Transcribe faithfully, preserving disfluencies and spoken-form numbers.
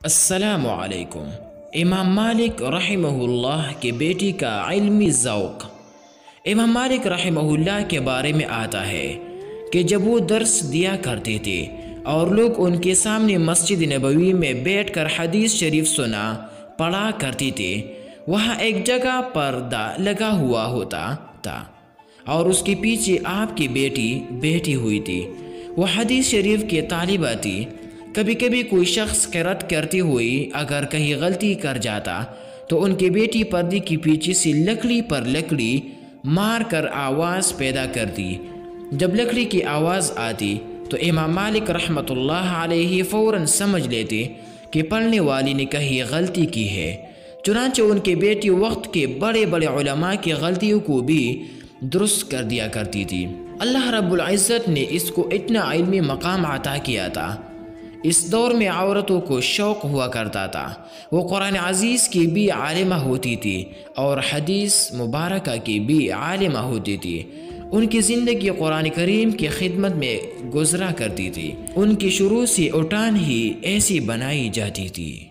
السلام علیکم۔ امام مالک رحمہ اللہ کے بیٹی کا علمی ذوق۔ امام مالک رحمہ اللہ کے بارے میں آتا ہے کہ جب وہ درس دیا کرتے تھے اور لوگ ان کے سامنے مسجد نبوی میں بیٹھ کر حدیث شریف سنا پڑھا کرتے تھے، وہاں ایک جگہ پردہ لگا ہوا ہوتا تھا اور اس کے پیچھے آپ کی بیٹی بیٹھی ہوئی تھی۔ وہ حدیث شریف کے طالبہ تھی۔ کبھی کبھی کوئی شخص قرأت کرتے ہوئے اگر کہیں غلطی کر جاتا تو ان کی بیٹی پردے کے پیچھے سے لکڑی پر لکڑی مار کر آواز پیدا کرتی۔ جب لکڑی کی آواز آتی تو امام مالک رحمۃ اللہ علیہ فوراً سمجھ لیتے کہ پڑھنے والی نے کہیں غلطی کی ہے۔ چنانچہ ان کی بیٹی وقت کے بڑے بڑے علماء کی غلطیوں کو بھی درست کر دیا کرتی تھی۔ اللہ رب العزت نے اس کو اتنا علمی مقام عطا کیا تھا۔ اس دور میں عورتوں کو شوق ہوا کرتا تھا، وہ قرآن عزیز کی بھی عالمہ ہوتی تھی اور حدیث مبارکہ کی بھی عالمہ ہوتی تھی۔ ان کی زندگی قرآن کریم کی خدمت میں گزرا کرتی تھی۔ ان کی شروع سے اٹھان ہی ایسی بنائی جاتی تھی۔